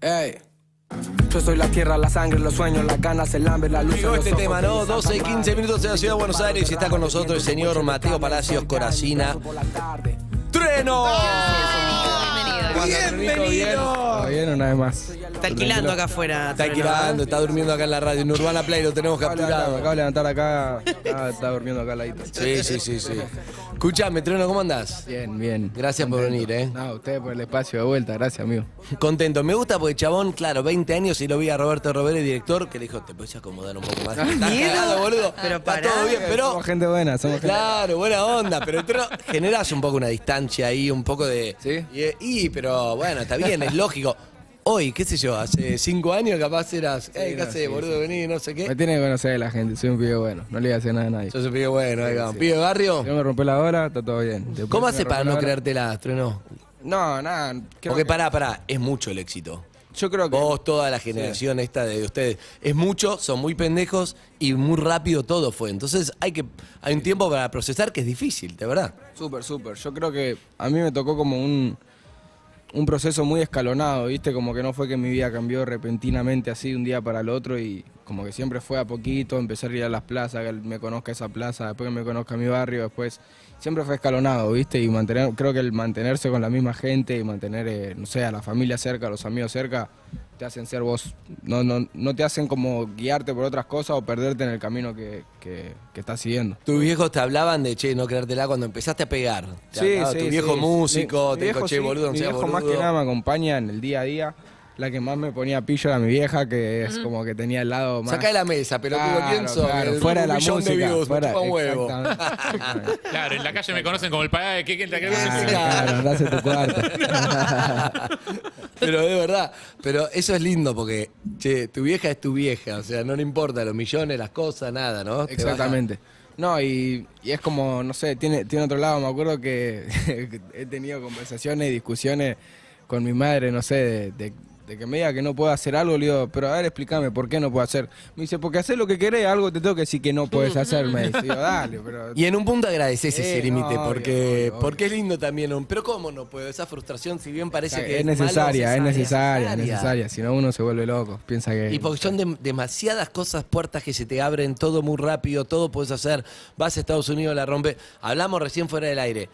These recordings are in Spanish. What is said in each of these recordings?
Ey. Yo soy la tierra, la sangre, los sueños, las ganas, el hambre, la luz. Llegó este tema, ¿no? 12 y 15 minutos de la ciudad de Buenos Aires y está con nosotros el señor Mateo Palacios Coracina. ¡Trueno! Bienvenido. Bien, una vez más. Está alquilando acá afuera. Está alquilando, está durmiendo acá en la radio. En Urbana Play lo tenemos capturado. Me acabo de levantar acá. Está durmiendo acá al ladito. Sí. Escuchame, Trueno, ¿cómo andás? Bien. Gracias por venir, No, ustedes por el espacio de vuelta. Gracias, amigo. Contento. Me gusta porque chabón, claro, 20 años y lo vi a Roberto Robero, el director, que le dijo, te puedes acomodar un poco más. Estás cagado, boludo. Pero está pará. todo bien, pero... Somos gente buena, Claro, buena onda, pero el Trueno generás un poco una distancia ahí, un poco de... ¿Sí? Pero bueno, está bien, es lógico. Hoy, qué sé yo, hace 5 años capaz eras, ¿qué haces, boludo? Vení, no sé qué. Me tiene que conocer la gente, soy un pibe bueno. No le voy a hacer nada a nadie. Yo soy pibe bueno, ahí va. ¿Pibe de barrio? Si no me rompe la hora, está todo bien. Después ¿Cómo me hace para rompe no la hora. creértela, Trueno? No, nada. Porque pará, es mucho el éxito. Yo creo que... Vos, toda la generación esta de ustedes, es mucho, son muy pendejos y muy rápido todo fue. Entonces hay un tiempo para procesar que es difícil, de verdad. Súper. Yo creo que a mí me tocó como un proceso muy escalonado, ¿viste? Como que no fue que mi vida cambió repentinamente así de un día para el otro y como que siempre fue a poquito, empezar a ir a las plazas, que me conozca esa plaza, después que me conozca mi barrio, después siempre fue escalonado, ¿viste? Y creo que el mantenerse con la misma gente y mantener, no sé, a la familia cerca, a los amigos cerca, te hacen ser vos, no te hacen como guiarte por otras cosas o perderte en el camino que estás siguiendo. Tus viejos te hablaban de, che, no creértela cuando empezaste a pegar. Tu viejo músico, te dijo, che, boludo, no mi seas viejo boludo. más que nada me acompaña en el día a día. La que más me ponía pillo era mi vieja, que es como que tenía el lado más... Sacá de la mesa, pero ¿quién sos? Claro, fuera de la música. De views, fuera, me chupa un huevo. Claro, en la calle me conocen como el pagá de que Claro, andás en tu cuarto. Pero de verdad, pero eso es lindo porque, che, tu vieja es tu vieja, o sea, no le importa los millones, las cosas, nada, ¿no? Exactamente. No, y es como, no sé, tiene otro lado. Me acuerdo que he tenido conversaciones y discusiones con mi madre, no sé, de que me diga que no puedo hacer algo. Le digo, pero a ver, explícame, ¿por qué no puedo hacer? Me dice, porque hacer lo que querés, algo te tengo que decir que no puedes hacer. Me dice, digo, dale, pero... Y en un punto agradeces ese límite, no, porque obvio. porque es lindo también. Pero ¿cómo no puedo? Esa frustración, si bien parece que es malo, necesaria. Si no, uno se vuelve loco. Piensa que... Y porque son demasiadas cosas, puertas que se te abren, todo muy rápido, todo puedes hacer. Vas a Estados Unidos, la rompe. Hablamos recién fuera del aire.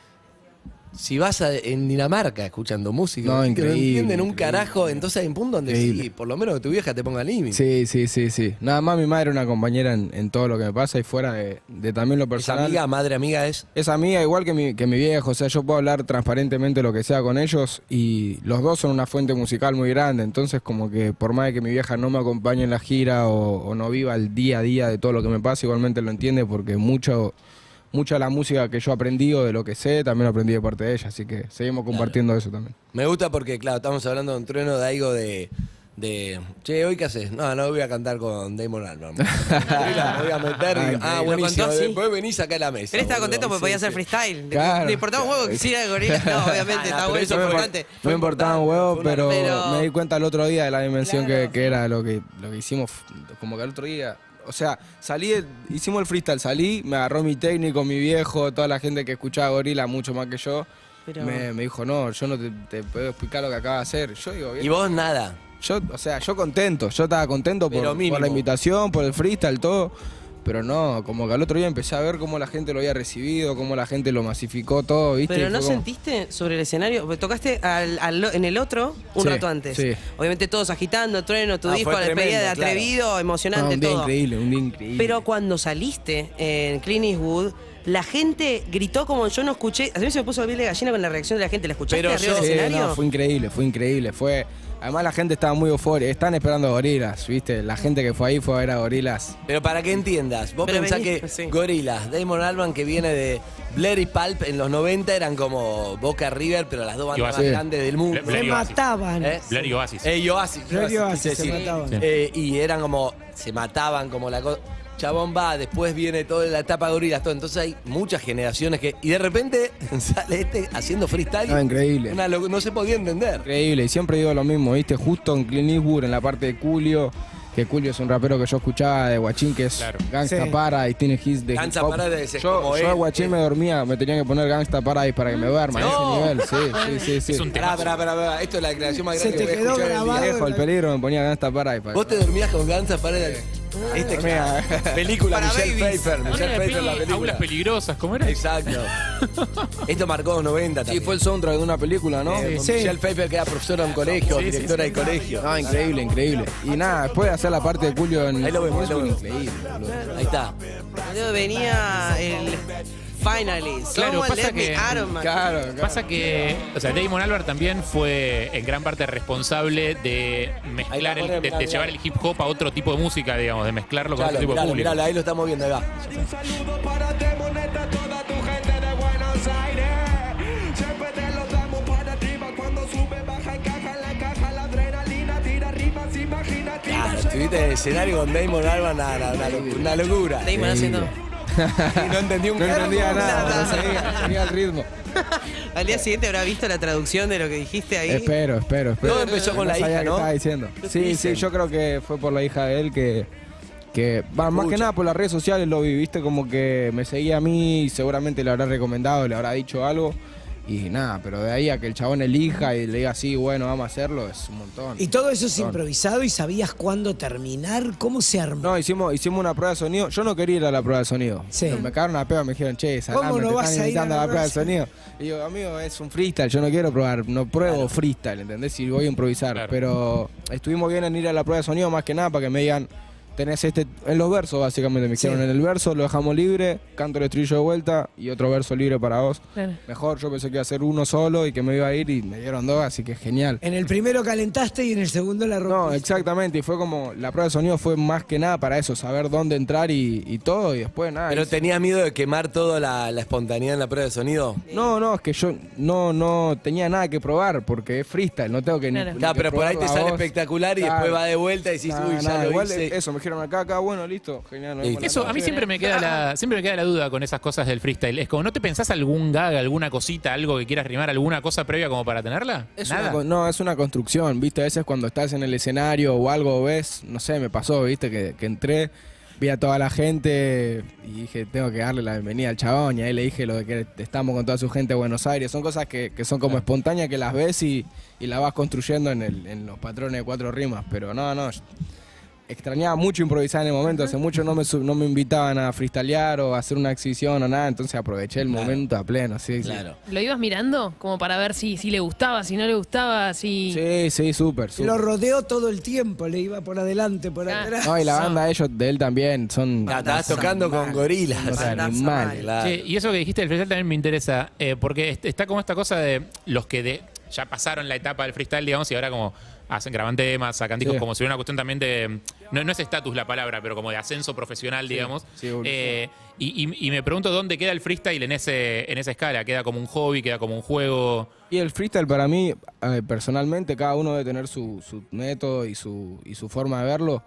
Si vas en Dinamarca escuchando música, No, que increíble, no entienden un increíble. carajo, entonces hay un punto donde Increíble. sí, por lo menos que tu vieja te ponga límite. Sí. Nada más mi madre es una compañera en todo lo que me pasa y fuera de también lo Esa personal. amiga, madre amiga es. Es amiga igual que mi viejo, o sea, yo puedo hablar transparentemente lo que sea con ellos y los dos son una fuente musical muy grande, entonces como que por más de que mi vieja no me acompañe en la gira o no viva el día a día de todo lo que me pasa, igualmente lo entiende porque mucha de la música que yo aprendí o de lo que sé, también lo aprendí de parte de ella, así que seguimos compartiendo eso también. Me gusta porque, claro, estamos hablando de un Trueno, de algo de che, ¿hoy qué haces? No voy a cantar con Damon Albarn. Me voy a meter y, buenísimo. ¿Lo contó así? Después venís acá a la mesa. Él estaba boludo. contento porque Sí, podía sí. hacer freestyle. Claro. Le importaba un huevo que hiciera de gorila. No, obviamente, está pero bueno, eso es fue importante. No me importaba un huevo, pero pero- me di cuenta el otro día de la dimensión Claro. que era lo que hicimos, como que el otro día... O sea, hicimos el freestyle, salí, me agarró mi técnico, mi viejo, toda la gente que escuchaba gorila mucho más que yo. Pero- Me dijo, no, yo no te puedo explicar lo que acaba de hacer. Yo digo, bien. Y vos nada. Yo contento, yo estaba contento Pero por mínimo. la invitación, por el freestyle, todo. Pero no, como que al otro día empecé a ver cómo la gente lo había recibido, cómo la gente lo masificó todo, ¿viste? Pero Y ¿no fue como- sentiste sobre el escenario? Porque tocaste en el otro un Sí, rato antes. sí. Obviamente todos agitando, Trueno, tu disco, fue la despedida de tremendo, claro. Atrevido, emocionante, No, un día todo. increíble, un día increíble. Pero cuando saliste en Clint Eastwood, la gente gritó como yo no escuché. A mí se me puso la piel de gallina con la reacción de la gente. ¿La escuchaste Pero arriba del Sí, escenario? no, fue increíble. Además la gente estaba muy eufórica, están esperando a Gorilas, ¿viste? La gente que fue ahí fue a ver a Gorilas. Pero para que entiendas, vos Pero pensás vení, que sí. Gorillaz, Damon Albarn, que viene de Blair y Pulp en los 90, eran como Boca River, pero las dos bandas más Oasis. grandes del mundo. Blair y Oasis. Mataban. ¿Eh? Blair y Oasis. Y Oasis. Blair y Oasis, sí, se mataban. Y eran como, se mataban como la cosa. Chabón va, después viene toda la etapa de Gorillaz, todo. Entonces hay muchas generaciones que... Y de repente sale haciendo freestyle. No, increíble. No se podía entender. Increíble, y siempre digo lo mismo, ¿viste? Justo en Clint Eastwood, en la parte de Julio, que Julio es un rapero que yo escuchaba de Guachín, que es Claro. Gangsta Sí. Paradise, tiene hits de Gangsta hip hop. Paradise es Yo como de él, Guachín me dormía, me tenían que poner Gangsta Paradise para que me duerma, No. a ese nivel, sí. Es un tema. Pará. Esto es la declaración más Se grande te que voy a quedó escuchar en el día. grabado. Viejo, el peligro me ponía Gangsta Paradise. ¿Vos te dormías con Gangsta Paradise? Dormía. Película, Para Michelle babies. Pfeiffer. Ahora Michelle la Pfeiffer, la peli, película. Aulas peligrosas, ¿cómo era? Exacto. Esto marcó los 90 Sí, también. fue el soundtrack de una película, ¿no? Con Sí. Michelle Pfeiffer, que era profesora de un colegio, Sí, sí, directora de colegio. No, increíble. Y nada, después de hacer la parte de Julio en Ahí lo vemos, increíble, boludo. Ahí está. Luego venía el Finally. Claro, Someone pasa let me que- out of my- Claro. Pasa que, o sea, Damon Albarn también fue en gran parte responsable de Ahí mezclar, la ponen, de llevar el hip hop a otro tipo de música, digamos, de mezclarlo con otro tipo de público. Miralo, ahí lo estamos viendo, ahí va. Un saludo para Demoneta, toda tu gente de Buenos Aires. Siempre te lo damos para arriba cuando sube, baja, encaja en la caja, la adrenalina tira rimas, imagínate. Claro, estuviste en el escenario con Damon Albarn, una locura. Damon haciendo. Y no entendí un No carajo. entendía nada, pero seguía el ritmo. Al día siguiente habrá visto la traducción de lo que dijiste ahí. Espero. Todo empezó con No la sabía hija, qué ¿no? estaba diciendo. Sí, dicen? yo creo que fue por la hija de él que va, más que nada por las redes sociales lo vi, viste, como que me seguía a mí y seguramente le habrá recomendado, le habrá dicho algo. Y nada, pero de ahí a que el chabón elija y le diga sí, bueno, vamos a hacerlo, es un montón. ¿Y todo eso es Un montón. improvisado y sabías cuándo terminar? ¿Cómo se armó? No, hicimos una prueba de sonido. Yo no quería ir a la prueba de sonido. Sí. Pero me cagaron a pedo, me dijeron, che, ¿Cómo Salame, no te vas están a ir a invitando la a la prueba de prueba de sonido. Y yo, amigo, es un freestyle, yo no quiero probar, no pruebo freestyle, ¿entendés? Si voy a improvisar. Claro. Pero estuvimos bien en ir a la prueba de sonido, más que nada, para que me digan, tenés en los versos, básicamente, me dijeron, Sí. en el verso lo dejamos libre, canto el estribillo de vuelta y otro verso libre para vos. Claro. Mejor, yo pensé que iba a ser uno solo y que me iba a ir y me dieron dos, así que genial. En el primero calentaste y en el segundo la rompiste. No, exactamente, y fue como, la prueba de sonido fue más que nada para eso, saber dónde entrar y todo, y después nada. ¿Pero hice- tenías miedo de quemar toda la espontaneidad en la prueba de sonido? No, es que yo no tenía nada que probar, porque es freestyle, no tengo que Claro. ni Claro, pero por ahí te probarla probarlo sale a vos. espectacular y Claro. después va de vuelta y decís, Nada, uy, ya nada, lo igual hice. eso, me dijeron acá, bueno, listo, genial. nos Listo. vemos la Eso, a mí noche. siempre me queda la duda con esas cosas del freestyle. Es como, ¿no te pensás algún gag, alguna cosita, algo que quieras rimar, alguna cosa previa como para tenerla? Es Nada. no, es una construcción, viste, a veces cuando estás en el escenario o algo ves, no sé, me pasó, viste, que entré, vi a toda la gente y dije, tengo que darle la bienvenida al chabón, y ahí le dije lo de que estamos con toda su gente de Buenos Aires, son cosas que son como espontáneas, que las ves y las vas construyendo en los patrones de 4 rimas, pero no, extrañaba mucho improvisar en el momento, hace mucho no me invitaban a freestylear o a hacer una exhibición o nada, entonces aproveché el momento a pleno, sí. Claro. ¿Lo ibas mirando? Como para ver si le gustaba, si no le gustaba, si... Sí, súper. Lo rodeó todo el tiempo, le iba por adelante, por Ah. atrás. No, y la banda de él también son... Ah, estabas tocando con gorilas. Unos Bandaza animales. mal. Claro. Che, y eso que dijiste del freestyle también me interesa, porque está como esta cosa de los que ya pasaron la etapa del freestyle, digamos, y ahora como graban temas, sacan discos, Sí. como si hubiera una cuestión también de, no es estatus la palabra, pero como de ascenso profesional, digamos. sí, evolución. Y me pregunto dónde queda el freestyle en esa escala. ¿Queda como un hobby, queda como un juego? Y el freestyle para mí, personalmente, cada uno debe tener su método y su forma de verlo.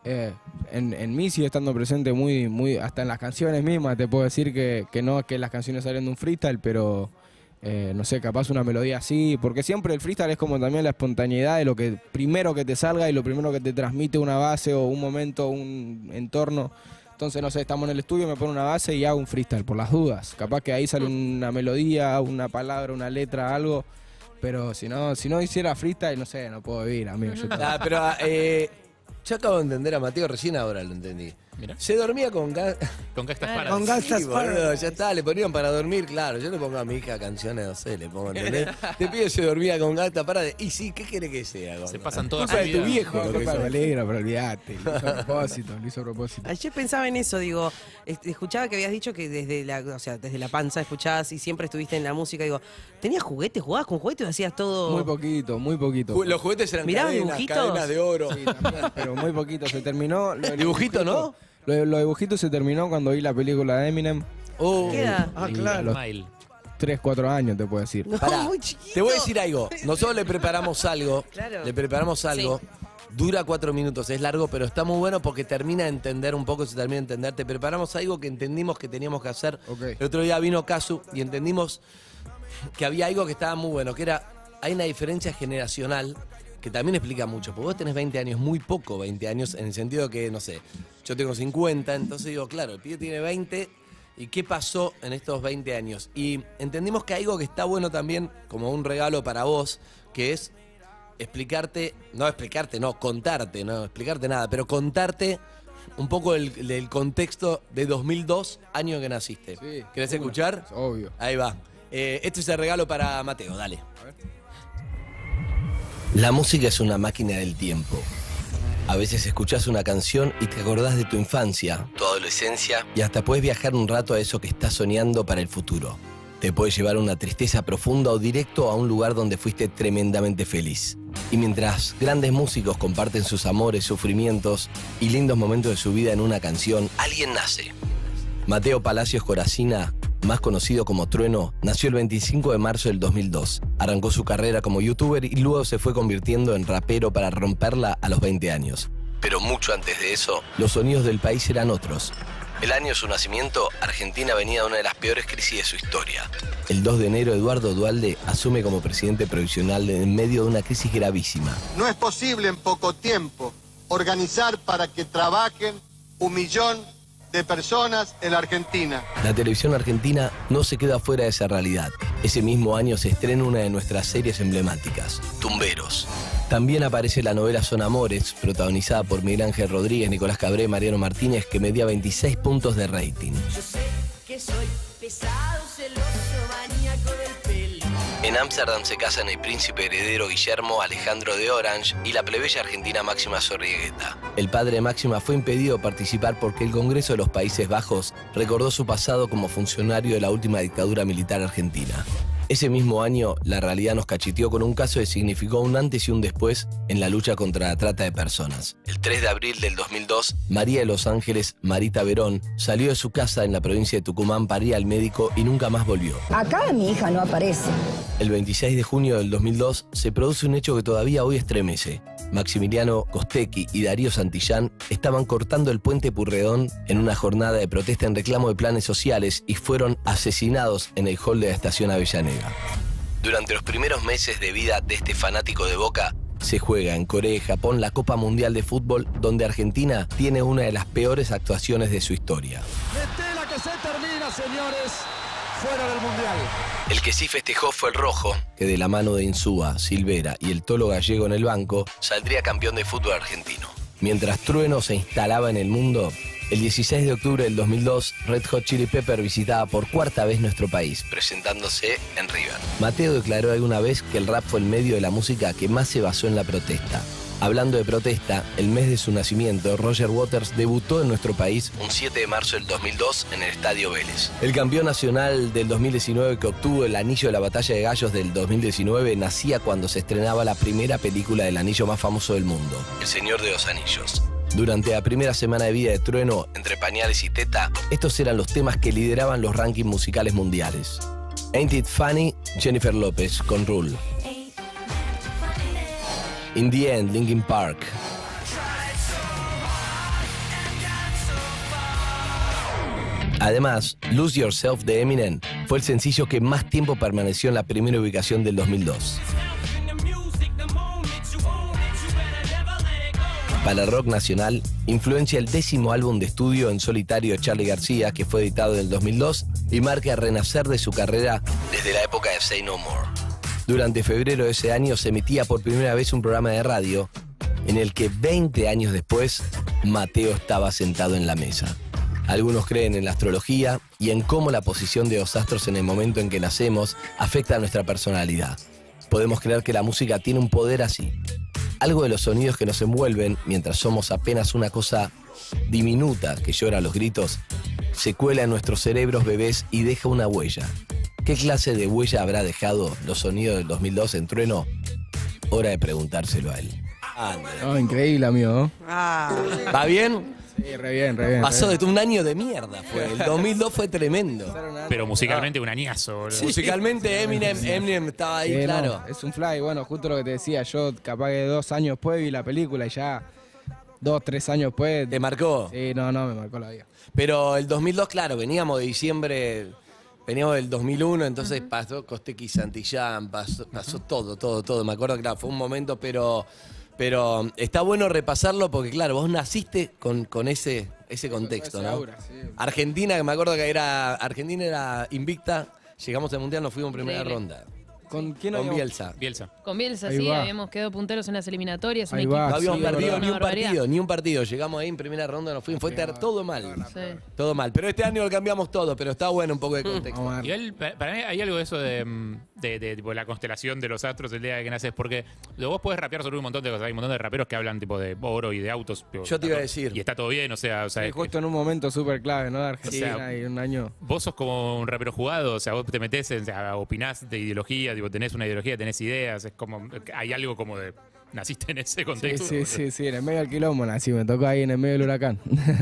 En mí sigue estando presente muy hasta en las canciones mismas, te puedo decir que no es que las canciones salen de un freestyle, pero no sé, capaz una melodía así, porque siempre el freestyle es como también la espontaneidad de lo que primero que te salga y lo primero que te transmite una base o un momento, un entorno. Entonces, no sé, estamos en el estudio, me pongo una base y hago un freestyle por las dudas. Capaz que ahí sale una melodía, una palabra, una letra, algo. Pero si no hiciera freestyle, no sé, no puedo vivir, amigo. Yo Ah, pero yo acabo de entender a Mateo, recién ahora lo entendí. Mirá. Se dormía con... Con Gangsta's Claro. Paradise. Con Gangsta's Sí, boludo, Paradise. ya está, le ponían para dormir, claro. Yo le pongo a mi hija canciones, no sé, le pongo, ¿entendés? Te pido se dormía con Gangsta's Paradise. Y sí, ¿qué quiere que sea? Gordo? Se pasan toda Culpa su de tu vida. viejo. No, lo que culpa de sos. peligro, pero olvídate. Lo hizo a propósito. Ayer pensaba en eso, digo, escuchaba que habías dicho que desde la panza escuchabas y siempre estuviste en la música, digo, ¿tenías juguetes? ¿Jugabas con juguetes o hacías todo? Muy poquito, muy poquito. Los juguetes eran Mirá, cadenas, dibujitos. cadenas de oro. Sí, también, pero muy poquito. Se terminó. Lo de los Dibujito, ¿no? Los dibujitos se terminó cuando vi la película de Eminem. ¿Qué edad? Ah, Y claro. a los Smile. 3, 4 años, te puedo decir. No, Pará, muy chiquito. te voy a decir algo. Nosotros le preparamos algo. Claro. Le preparamos algo. Dura 4 minutos, es largo, pero está muy bueno porque termina de entender un poco, se termina de entender. Te preparamos algo que entendimos que teníamos que hacer. Ok. El otro día vino Casu y entendimos que había algo que estaba muy bueno, que era, hay una diferencia generacional que también explica mucho, porque vos tenés 20 años, muy poco 20 años, en el sentido que, no sé, yo tengo 50, entonces digo, claro, el pibe tiene 20, ¿y qué pasó en estos 20 años? Y entendimos que hay algo que está bueno también, como un regalo para vos, que es contarte, no explicarte nada, pero contarte un poco del contexto de 2002, año que naciste. Sí, ¿Querés escuchar? Obvio. Ahí va. Este es el regalo para Mateo, dale. La música es una máquina del tiempo. A veces escuchás una canción y te acordás de tu infancia, tu adolescencia, y hasta puedes viajar un rato a eso que estás soñando para el futuro. Te puede llevar a una tristeza profunda o directo a un lugar donde fuiste tremendamente feliz. Y mientras grandes músicos comparten sus amores, sufrimientos y lindos momentos de su vida en una canción, alguien nace. Mateo Palacios Coracina, más conocido como Trueno, nació el 25 de marzo del 2002. Arrancó su carrera como youtuber y luego se fue convirtiendo en rapero para romperla a los 20 años. Pero mucho antes de eso, los sonidos del país eran otros. El año de su nacimiento, Argentina venía de una de las peores crisis de su historia. El 2 de enero, Eduardo Duhalde asume como presidente provisional en medio de una crisis gravísima. No es posible en poco tiempo organizar para que trabajen 1 millón de personas en la Argentina. La televisión argentina no se queda fuera de esa realidad. Ese mismo año se estrena una de nuestras series emblemáticas, Tumberos. También aparece la novela Son Amores, protagonizada por Miguel Ángel Rodríguez, Nicolás Cabré, Mariano Martínez, que medía 26 puntos de rating. Yo sé que soy pesado, celoso, maníaco del pelo. En Ámsterdam se casan el príncipe heredero Guillermo Alejandro de Orange y la plebeya argentina Máxima Zorrigueta. El padre de Máxima fue impedido de participar porque el Congreso de los Países Bajos recordó su pasado como funcionario de la última dictadura militar argentina. Ese mismo año, la realidad nos cacheteó con un caso que significó un antes y un después en la lucha contra la trata de personas. El 3 de abril del 2002, María de los Ángeles, Marita Verón, salió de su casa en la provincia de Tucumán para ir al médico y nunca más volvió. Acá mi hija no aparece. El 26 de junio del 2002 se produce un hecho que todavía hoy estremece. Maximiliano Costecchi y Darío Santillán estaban cortando el puente Purredón en una jornada de protesta en reclamo de planes sociales y fueron asesinados en el hall de la estación Avellaneda. Durante los primeros meses de vida de este fanático de Boca, se juega en Corea y Japón la Copa Mundial de Fútbol, donde Argentina tiene una de las peores actuaciones de su historia. Estela que se termina, señores, fuera del Mundial. El que sí festejó fue el Rojo, que de la mano de Insúa, Silvera y el Tolo Gallego en el banco, saldría campeón de fútbol argentino. Mientras Trueno se instalaba en el mundo, el 16 de octubre del 2002, Red Hot Chili Pepper visitaba por 4ª vez nuestro país, presentándose en River. Mateo declaró alguna vez que el rap fue el medio de la música que más se basó en la protesta. Hablando de protesta, el mes de su nacimiento, Roger Waters debutó en nuestro país un 7 de marzo del 2002 en el Estadio Vélez. El campeón nacional del 2019 que obtuvo el anillo de la Batalla de Gallos del 2019 nacía cuando se estrenaba la primera película del anillo más famoso del mundo, El Señor de los Anillos. Durante la primera semana de vida de Trueno, entre pañales y teta, estos eran los temas que lideraban los rankings musicales mundiales. Ain't It Funny, Jennifer López, con Rule. In the End, Linkin Park. Además, Lose Yourself de Eminem fue el sencillo que más tiempo permaneció en la primera ubicación del 2002. Para el rock nacional, influencia el 10º álbum de estudio en solitario de Charly García, que fue editado en el 2002 y marca el renacer de su carrera desde la época de Say No More. Durante febrero de ese año se emitía por primera vez un programa de radio en el que 20 años después, Mateo estaba sentado en la mesa. Algunos creen en la astrología y en cómo la posición de los astros en el momento en que nacemos afecta a nuestra personalidad. Podemos creer que la música tiene un poder así. Algo de los sonidos que nos envuelven mientras somos apenas una cosa diminuta que llora a los gritos, se cuela en nuestros cerebros bebés y deja una huella. ¿Qué clase de huella habrá dejado los sonidos del 2002 en Trueno? Hora de preguntárselo a él. No, increíble, amigo. ¿Va bien? Sí, re bien, re bien. Pasó de un año de mierda. El 2002 fue tremendo. Pero musicalmente un añazo, boludo. Sí. Musicalmente Eminem estaba ahí, claro. No, es un fly, bueno, justo lo que te decía, yo capaz que 2 años después vi la película y ya 2, 3 años después... ¿Te marcó? Sí, no, me marcó la vida. Pero el 2002, claro, veníamos de diciembre... Veníamos del 2001, entonces pasó Costequi y Santillán, pasó todo. Me acuerdo que claro, fue un momento, pero está bueno repasarlo porque, claro, vos naciste con ese contexto, ¿no? Aura, sí. Argentina, que me acuerdo que Argentina era invicta, llegamos al Mundial, nos fuimos en primera Increíble. ronda. ¿Con quién Con habíamos- Bielsa. Con Bielsa, Ahí sí, va. habíamos quedado punteros en las eliminatorias. Un Ahí equipo va, No habíamos sí, perdido verdad. ni un Una barbaridad. partido, ni un partido. Llegamos ahí en primera ronda, nos fuimos, fue todo mal. Sí. Todo mal. Pero este año lo cambiamos todo, pero está bueno un poco de contexto. Vamos a ver. Igual, para mí hay algo de eso de tipo, la constelación de los astros el día que naces, porque vos podés rapear sobre un montón de cosas. Hay un montón de raperos que hablan tipo de oro y de autos. Tipo, Yo te iba a está todo- decir. Y está todo bien, o sea Sí, justo en un momento súper clave, ¿no? De Argentina O sea, y un año. vos sos como un rapero jugado, o sea, vos te metés, o sea, opinás de ideología, tipo, tenés una ideología, tenés ideas, es como, hay algo como de, naciste en ese Sí, contexto. sí, en el medio del quilombo nací, me tocó ahí en el medio del huracán.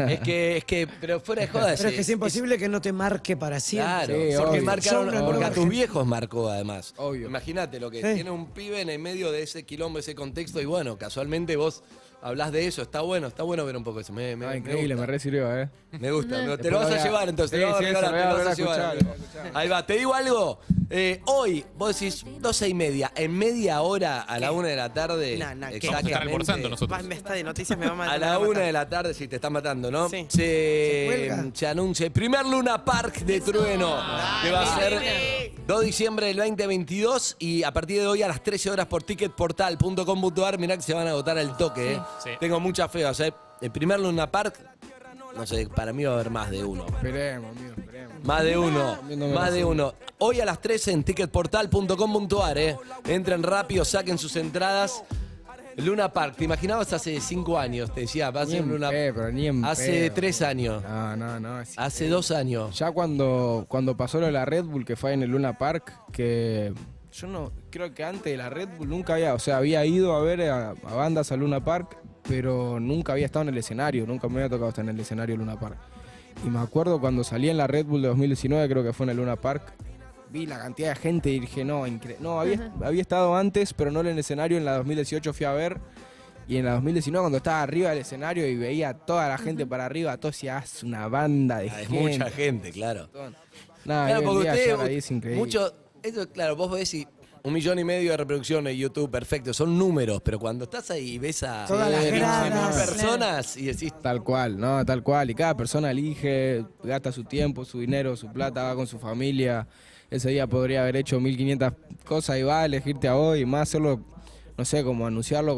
Es que, pero fuera de joda. Pero es que es imposible que no te marque para siempre. Claro, Sí, porque, obvio. marcaron, Son una porque a nueva tus gente. viejos marcó además. Obvio. Imagínate lo que Sí. tiene un pibe en el medio de ese quilombo, ese contexto, y bueno, casualmente vos hablás de eso, está bueno ver un poco eso. Me Increíble, me gusta. resirvió, ¿eh? Me gusta, te lo Después vas lo a voy a- llevar entonces, Sí, te lo vas a sí, regalar, eso lo te voy a lo vas a volver a llevar. escuchar. Ahí va, te digo algo, hoy vos decís 12:30, en media hora a la 1 de la tarde, No, no, ¿qué? Vamos a estar almorzando nosotros. Va, esta de noticias me va a matar. a la 1 de la tarde, si te están matando, ¿no? Sí. ¿Se cuelga? Se anuncia el primer Luna Park de Trueno, que va a ser 2 de diciembre del 2022 y a partir de hoy a las 13 horas por ticketportal.com.ar, mirá que se van a agotar al toque, ¿eh? Sí. Tengo mucha fe, o sea, el primer Luna Park, no sé, para mí va a haber más de uno. Esperemos, amigo, esperemos. Más de uno, Viéndome más la de serie. uno. Hoy a las 13 en ticketportal.com.ar, Entren rápido, saquen sus entradas. Luna Park, ¿te imaginabas hace 5 años? Te decía, va a Ni ser en Luna pedo, ni en Hace pedo. 3 años. No. es Hace increíble. 2 años. Ya cuando pasó lo de la Red Bull, que fue en el Luna Park, que yo no creo que antes de la Red Bull nunca había, o sea, había ido a ver a bandas a Luna Park, pero nunca había estado en el escenario, nunca me había tocado estar en el escenario de Luna Park. Y me acuerdo cuando salí en la Red Bull de 2019, creo que fue en el Luna Park, vi la cantidad de gente y dije, no, no, había estado antes, pero no en el escenario, en la 2018 fui a ver. Y en la 2019, cuando estaba arriba del escenario y veía a toda la gente para arriba, todo decía, es una banda de Ah, es gente. mucha gente, claro. Nada, Claro, hoy en porque día ustedes, llegar ahí es increíble. eso, claro, vos ves y 1,5 millones de reproducciones en YouTube, perfecto, son números, pero cuando estás ahí y ves a Todas las 15.000 gradas. personas y decís, Tal cual, ¿no? Tal cual. Y cada persona elige, gasta su tiempo, su dinero, su plata, va con su familia. Ese día podría haber hecho 1500 cosas y va a elegirte a vos y más hacerlo, no sé, como anunciarlo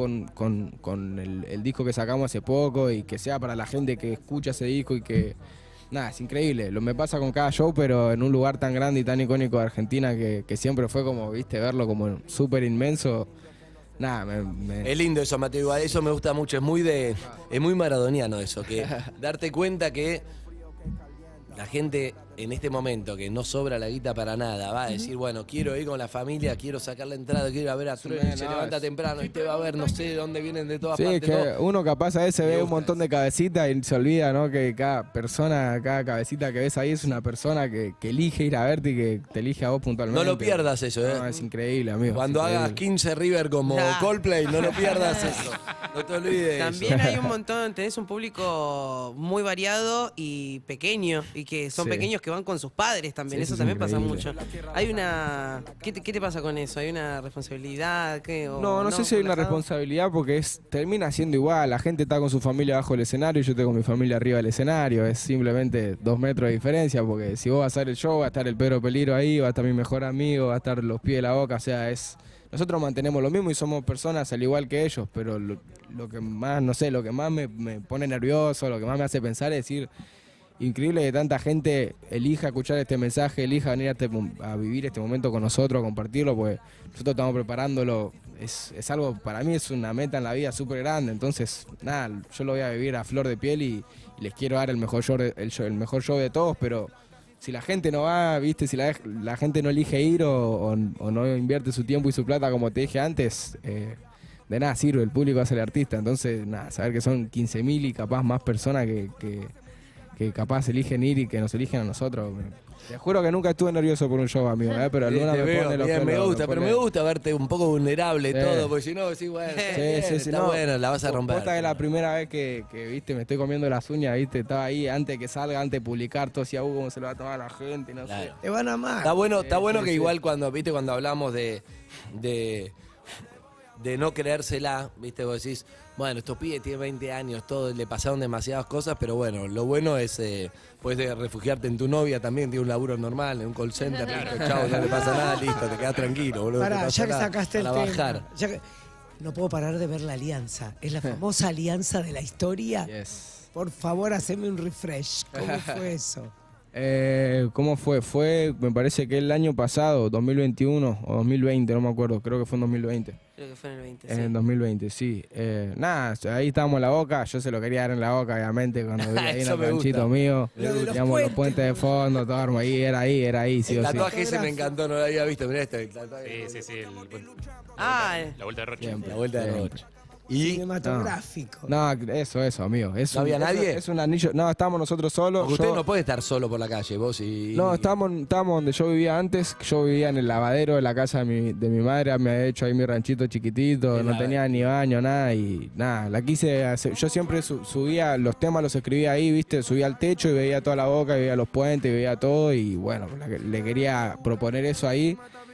con el disco que sacamos hace poco y que sea para la gente que escucha ese disco y que... Nada, es increíble. Lo me pasa con cada show, pero en un lugar tan grande y tan icónico de Argentina que siempre fue como, viste, verlo como súper inmenso. Nada, es lindo eso, Mateo, igual eso me gusta mucho, es muy maradoniano eso, que darte cuenta que la gente en este momento que no sobra la guita para nada, va a decir, bueno, quiero ir con la familia, quiero sacar la entrada, quiero ir a ver a Trueno, y se no, levanta es- temprano y te va a ver, no sé de dónde vienen de todas Sí, es partes. que ¿no? uno capaz a veces Me ve un gusta montón de cabecitas y se olvida, ¿no? Que cada persona, cada cabecita que ves ahí es una persona que elige ir a verte y que te elige a vos puntualmente. No lo pierdas eso, No, es increíble, amigo. Cuando es hagas increíble. 15 River como Nah. Coldplay, no lo pierdas eso. No te olvides de También eso. hay un montón, tenés un público muy variado y pequeño, y que son Sí. pequeños que van con sus padres también, Sí, eso eso es también pasa mucho. increíble. Hay una... ¿Qué te pasa con eso? ¿Hay una responsabilidad? ¿Qué? ¿O No sé si hay una relajado? responsabilidad porque termina siendo igual. La gente está con su familia abajo del escenario y yo tengo mi familia arriba del escenario. Es simplemente 2 metros de diferencia porque si vos vas a hacer el show va a estar el Pedro Peligro ahí, va a estar mi mejor amigo, va a estar los pies de la boca. O sea, nosotros mantenemos lo mismo y somos personas al igual que ellos, pero lo que más, no sé, lo que más me pone nervioso, lo que más me hace pensar es decir, increíble que tanta gente elija escuchar este mensaje, elija venir a vivir este momento con nosotros, a compartirlo, porque nosotros estamos preparándolo. Es algo, para mí es una meta en la vida súper grande, entonces, nada, yo lo voy a vivir a flor de piel y les quiero dar el mejor show el mejor show de todos, pero si la gente no va, viste, si la gente no elige ir o no invierte su tiempo y su plata, como te dije antes, de nada sirve, el público hace el artista. Entonces, nada, saber que son 15.000 y capaz más personas que que capaz eligen ir y que nos eligen a nosotros. Te juro que nunca estuve nervioso por un show, amigo, pero Luna Te me veo, pone los bien, pelos. me gusta, pero me gusta verte un poco vulnerable y Sí. todo, porque si no, sí, bueno, está bueno, la vas a romper. Posta que la primera vez que, viste, me estoy comiendo las uñas, viste, estaba ahí antes de que salga, antes de publicar, todo decía, cómo se lo va a tomar la gente, no sé. Te van a amar. Está bueno, Sí, que sí. igual cuando hablamos de no creérsela, viste, vos decís, bueno, estos pibes tienen 20 años, todos le pasaron demasiadas cosas, pero bueno, lo bueno es, puedes refugiarte en tu novia también, tiene un laburo normal, en un call center, listo, chao, no le pasa nada, listo, te quedas tranquilo, boludo. no te Pará, pasa ya que nada, sacaste el para tema. bajar. No puedo parar de ver la alianza. Es la famosa alianza de la historia. Yes. Por favor, haceme un refresh. ¿Cómo fue eso? ¿Cómo fue? Me parece que el año pasado, 2021 o 2020, no me acuerdo, creo que fue en 2020. Creo que fue en el 20, En 2020, sí. Nada, ahí estábamos en la boca, yo se lo quería dar en la boca, obviamente, cuando vi ahí en Eso el me ranchito gusta. mío. Lo de los Teníamos los puentes. puentes de fondo, todo armo ahí, era ahí, sí El o sí. tatuaje ese me encantó, no lo había visto, mirá este, el tatuaje. Sí. Ah, La vuelta de Roche. Siempre, La vuelta de siempre. Roche. Y Cinematográfico. No, eso, amigo. ¿No había nadie? Es un anillo. No, estábamos nosotros solos. porque usted yo- no puede estar solo por la calle, vos y... No, estábamos donde yo vivía antes. Yo vivía en el lavadero de la casa de mi madre. Me había hecho ahí mi ranchito chiquitito. El No lavadero. tenía ni baño, nada. Y nada, la quise hacer. Yo siempre subía los temas, los escribía ahí, ¿viste? Subía al techo y veía toda la boca, y veía los puentes, y veía todo. Y bueno, le quería proponer eso ahí.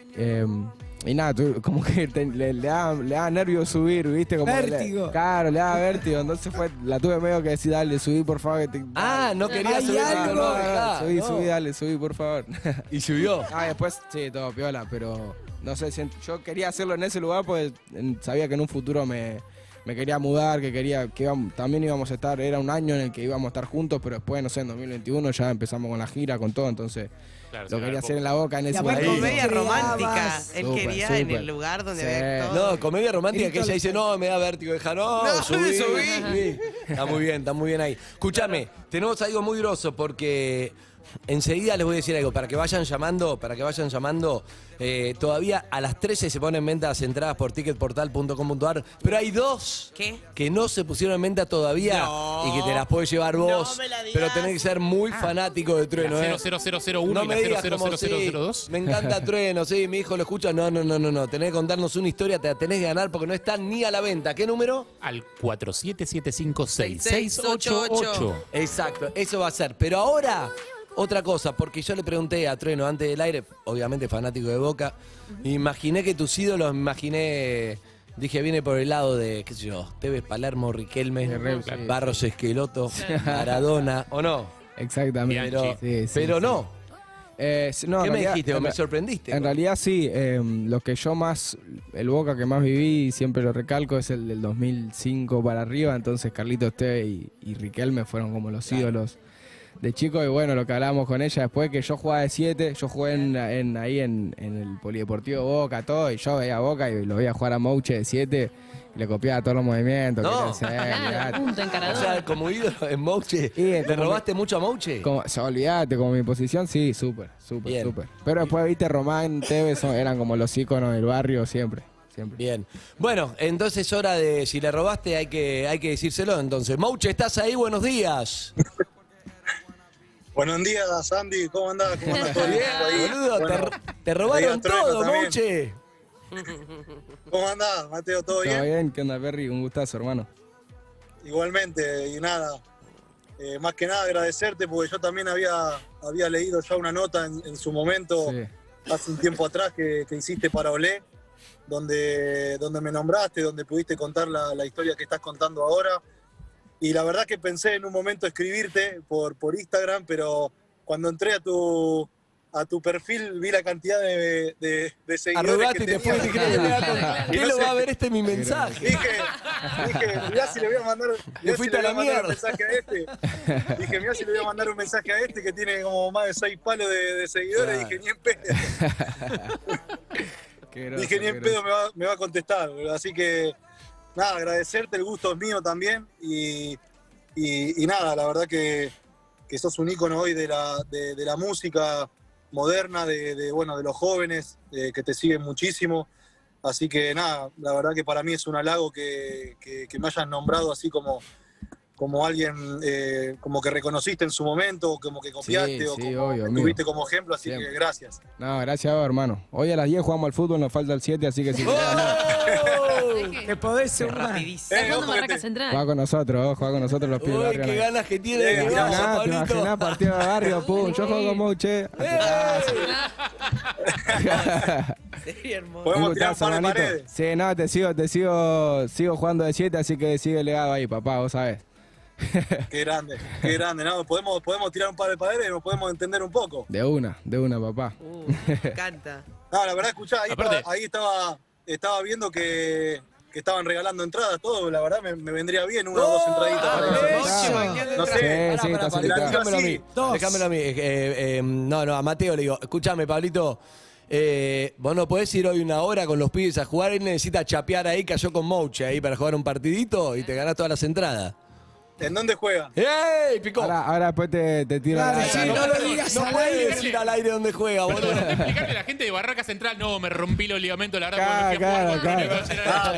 Y nada, como que le da nervio subir, ¿viste? Como Vértigo. Claro, le da vértigo. Entonces la tuve medio que decir, dale, subí, por favor. No quería Hay subir, algo. no, dejá, no. Subí, dale, subí, por favor. Y subió. Después, sí, todo piola, pero no sé, yo quería hacerlo en ese lugar porque sabía que en un futuro me quería mudar, también íbamos a estar, era un año en el que íbamos a estar juntos, pero después, no sé, en 2021 ya empezamos con la gira, con todo, entonces Claro, lo sí, quería poco. hacer en la boca en ese aparte momento. comedia romántica. creabas. Él Súper, quería en súper. el lugar donde Sí. había todo. No, comedia romántica que Grito ella dice, no, me da vértigo, deja, no, No, subí. subí. Está muy bien ahí. Escúchame, tenemos algo muy grosso porque enseguida les voy a decir algo, para que vayan llamando, todavía a las 13 se ponen en venta las entradas por ticketportal.com.ar, pero hay dos ¿Qué? que no se pusieron en venta todavía No. y que te las puedes llevar vos, No me la digas. pero tenés que ser muy fanático de Trueno, La ¿eh? 00001 No y me la digas como 00002. sí, me encanta Trueno, sí, mi hijo lo escucha. No, tenés que contarnos una historia, te la tenés que ganar porque no está ni a la venta. ¿Qué número? Al 47756688. Exacto, eso va a ser. Pero ahora, otra cosa, porque yo le pregunté a Trueno antes del aire, obviamente fanático de Boca, imaginé que tus ídolos, dije, viene por el lado de, qué sé yo, Tevez, Palermo, Riquelme, sí, Barros Esqueloto, Maradona, ¿o no? Exactamente. Pero, Sí, sí, pero sí. no. No, en ¿Qué me realidad- dijiste? ¿O en me ra- sorprendiste? En realidad sí, lo que yo más, el Boca que más viví, siempre lo recalco, es el del 2005 para arriba, entonces Carlitos Tevez y Riquelme fueron como los ídolos de chico, y bueno, lo que hablábamos con ella después, que yo jugaba de 7, yo jugué ahí en el Polideportivo Boca, todo, y yo veía a Boca y lo veía jugar a Mouche de 7, y le copiaba todos los movimientos. No. quería hacer, Claro, mirá. punto O encarador. sea, como ídolo en Mouche, Y, ¿le como robaste mucho a Mouche? Olvídate, como mi posición, sí, súper. Bien. Pero después, viste, Román, Tevez eran como los íconos del barrio siempre. Bien. Bueno, entonces hora de, si le robaste hay que decírselo. Entonces, Mouche, ¿estás ahí? Buenos días. Buenos días, Andy. ¿Cómo andás? ¿Cómo andás todo Bien, ahí? boludo, Bueno, te robaron ahí a Trueno todo, también. Mouche. ¿Cómo andás, Mateo? ¿Todo ¿Todo bien? bien? ¿Qué onda, Perry? Un gustazo, hermano. Igualmente, y nada, más que nada agradecerte porque yo también había leído ya una nota en su momento, Sí. hace un tiempo atrás, que hiciste para Olé, donde me nombraste, donde pudiste contar la historia que estás contando ahora. Y la verdad que pensé en un momento escribirte por Instagram, pero cuando entré a tu perfil vi la cantidad de seguidores Arrugaste y que te tenías. fuiste. ¿Qué No lo sé. va a ver este mi mensaje? Dije, mirá si le voy a mandar, Le fuiste a la un mierda. mensaje a este. Dije, mirá si le voy a mandar un mensaje a este que tiene como más de 6 palos de seguidores. Claro. Dije, ni en pedo. Qué groso, Dije, ni en qué pedo groso. me va a contestar. Así que, nada, agradecerte, el gusto es mío también. Y nada, la verdad que sos un ícono hoy de la música moderna, de los jóvenes, que te siguen muchísimo. Así que nada, la verdad que para mí es un halago que me hayan nombrado así como como alguien como que reconociste en su momento, como que copiaste Sí, o sí, como obvio, que amigo. tuviste como ejemplo, así Siempre. que gracias. No, gracias a vos, hermano. Hoy a las 10 jugamos al fútbol, nos falta el 7, así que si querés, Te podés sumar. Rapidísimo. ¿Está jugando ojo que Barraca te- Central? juega con nosotros, juega con nosotros los pibes del Uy, barrio. qué ¿no? ganas que tiene de ¿Te que vaya, ¿Te Pablito. imaginás partido de barrio? Pum, yo juego con Mouche. Sería hermoso. Podemos Un tirar un gustazo, par de manito. paredes. Sí, no, sigo jugando de 7, así que sigue legado ahí, papá, vos sabés. Qué grande, ¿no? Podemos tirar un par de paredes y nos podemos entender un poco. De una, papá. Me encanta. No, la verdad, escuchá, Aparte- ahí estaba viendo que estaban regalando entradas, todo, la verdad me vendría bien una o dos entraditas para eso. No sé, Sí, Pará, está pará, solicitado. déjamelo a mí. Dos. Déjamelo a mí. No, a Mateo le digo, escúchame, Pablito. Vos no podés ir hoy una hora con los pibes a jugar. Él necesita chapear ahí, cayó con Mouche ahí para jugar un partidito y te ganás todas las entradas. ¿En dónde juegan? ¡Ey! Picó. Ahora después te tiro Claro, la sí, data, no lo digas No al puedes aire. decir al aire dónde juega, boludo. Explicarle a la gente de Barraca Central, no, me rompí los ligamentos, la verdad, porque me fui a jugar Claro, con Ronnie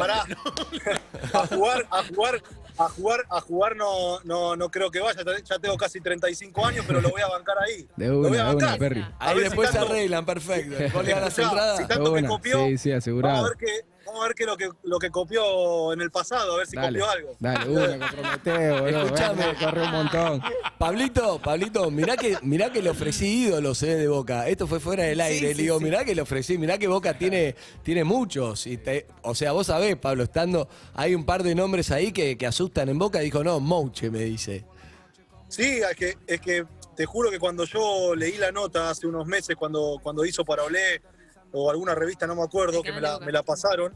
Pará. A jugar no creo que vaya, ya tengo casi 35 años, pero lo voy a bancar ahí. De Lo voy una, a de una, bancar. Perry. A Ahí ver después si se tanto- arreglan, perfecto. Vos le das las Escuchá, entradas. si tanto De me una. copió, Sí, asegurado. vamos a ver qué lo que copió en el pasado, a ver si Dale, copió algo. dale, me comprometé, boludo. Escuchame. Corre un montón. Pablito, mirá que le ofrecí ídolos de Boca. Esto fue fuera del aire. Le digo, mirá que le ofrecí, mirá que Boca tiene muchos. O sea, vos sabés, Pablo, hay un par de nombres ahí que asustan en Boca. Dijo, no, Mouche, me dice. Sí, es que te juro que cuando yo leí la nota hace unos meses, cuando hizo para Olé o alguna revista, no me acuerdo, que me la pasaron,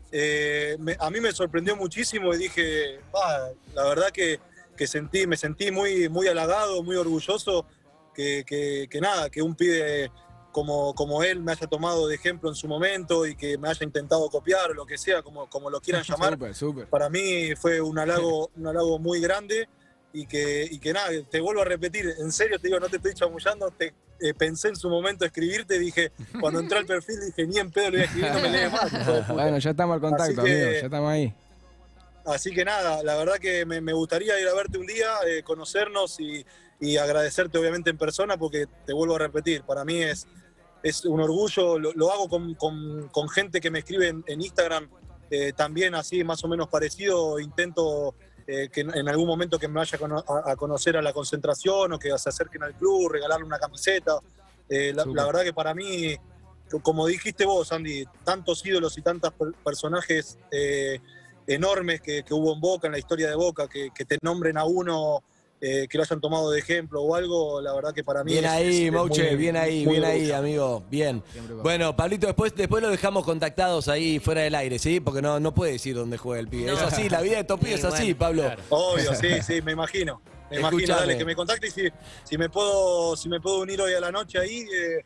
a mí me sorprendió muchísimo y dije, la verdad que me sentí muy, muy halagado, muy orgulloso que un pibe como él me haya tomado de ejemplo en su momento y que me haya intentado copiar o lo que sea, como lo quieran llamar. Súper. Para mí fue un halago muy grande y que nada, te vuelvo a repetir, en serio te digo, no te estoy chamullando, pensé en su momento escribirte, dije, cuando entré al perfil dije, ni en pedo lo voy a escribir, no me lees más. hijo de puta. Bueno, ya estamos al contacto, Así que- amigo, ya estamos ahí. Así que nada, la verdad que me gustaría ir a verte un día, conocernos y agradecerte obviamente en persona porque te vuelvo a repetir, para mí es un orgullo, lo hago con gente que me escribe en Instagram, también así más o menos parecido, intento que en algún momento que me vaya a conocer a la concentración o que se acerquen al club, regalarle una camiseta. La verdad que para mí, como dijiste vos, Andy, tantos ídolos y tantos personajes enormes que hubo en Boca, en la historia de Boca, que te nombren a uno, que lo hayan tomado de ejemplo o algo, la verdad que para mí Bien ahí, es Mouche, muy- bien ahí, muy bien ahí, orgulloso. amigo. Bien. Siempre va. Bueno, Pablito, después lo dejamos contactados ahí fuera del aire, ¿sí? Porque no puede decir dónde juega el pibe. No. Es así, la vida de Topi es así, bueno, Pablo. claro. Obvio, sí, me imagino. Me imagino, Escuchame. dale, que me contacte y si me puedo unir hoy a la noche ahí,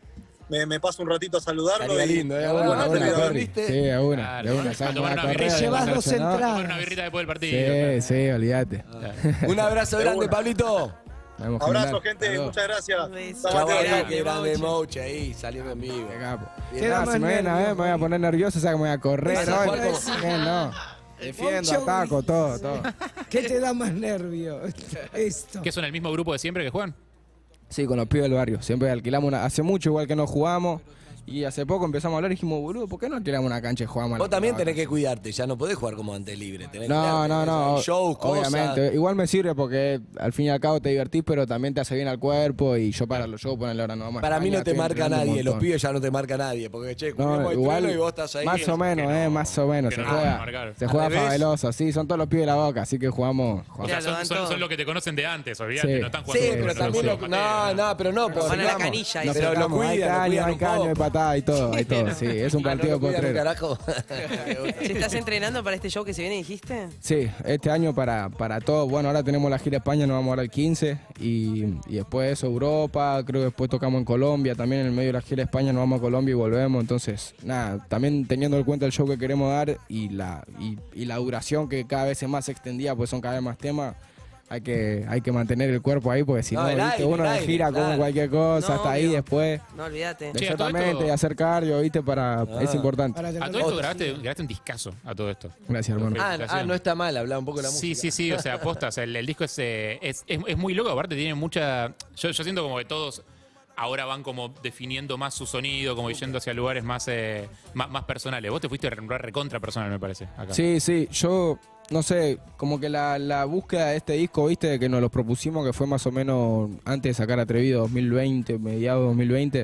me paso un ratito a saludarlo. Estaría y, lindo, ¿eh? y Bueno, bueno, no te te lo lo digo, perdiste. Sí, de una, Claro, de una. a Sacamos tomar la una correa, birrita. Te llevas dos ¿no? entradas. Tomar una birrita después del partido. Sí, olvídate. Un abrazo De grande, una. Pablito. Vamos, Abrazo, genial. gente, Saludos. muchas gracias. Un beso. Hasta Chau, Mateo, ahí, chau. qué grande Mouche. Mouche ahí, saliendo en vivo. Qué capo. Bien. Te da Nada, más si me ven a ver, nervios, me voy a poner nervioso, o sea que me voy a correr. Vas a hoy. jugar como- Bien, no. Defiendo, Poncho ataco, Gris. todo. ¿Qué te da más nervio? Esto. ¿Qué son el mismo grupo de siempre que juegan? Sí, con los pibes del barrio. Siempre alquilamos hace mucho igual que no jugamos. Y hace poco empezamos a hablar y dijimos, boludo, ¿por qué no alquilamos una cancha y jugamos a la Vos también pelota? tenés que cuidarte, ya no podés jugar como antes libre. Tenés que No, cuidarte, no. hay shows, cosas. Obviamente. Igual me sirve porque al fin y al cabo te divertís, pero también te hace bien al cuerpo. Y yo para los shows ponerle ahora no vamos a Para mí no España, te estoy marca entrenando un nadie, los montón. pibes ya no te marca nadie. Porque, che, No, cuidemos el igual, trueno y vos estás ahí. más o menos, que no. más o menos. Que Se no juega, marcar. se juega ¿Al revés? fabuloso, sí, son todos los pibes de la Boca, así que jugamos. O sea, Mirá, lo dan son todo. los que te conocen de antes, olvídate, Sí. no están Sí, jugando. pero con también los no, materas. pero no, Van a la digamos, canilla y Nos pero lo sacamos, cuidan, hay lo caño, cuidan hay un caño, hay poco. patada y todo, sí, es un Ah, partido no lo cuidan un potrero. carajo. ¿Te estás entrenando para este show que se viene, dijiste? Sí, este año para todo, bueno, ahora tenemos la gira a España, nos vamos ahora el 15 y después eso, Europa, creo que después tocamos en Colombia, también en el medio de la gira a España nos vamos a Colombia y volvemos, entonces, nada, también teniendo en cuenta el show que queremos dar y la duración que cada vez es más extendida, pues son cada vez más temas, hay que mantener el cuerpo ahí porque si no, No, el ¿viste? aire, Uno el de aire, gira come claro. cualquier cosa, No, hasta ahí obvio. después. No, olvídate. Che, a todo Exactamente, esto- y hacer cardio, ¿viste? Es importante. Para A tener- todo esto grabaste un discazo a todo esto. Gracias, hermano. No está mal, hablar un poco de la Sí, música. sí, sí, o sea, aposta, o sea, el disco es muy loco, aparte tiene mucha... Yo siento como que todos ahora van como definiendo más su sonido, como yendo hacia lugares más personales. Vos te fuiste recontra personal, me parece, acá. Sí, yo no sé, como que la búsqueda de este disco, viste, que nos lo propusimos, que fue más o menos antes de sacar Atrevido 2020, mediados 2020,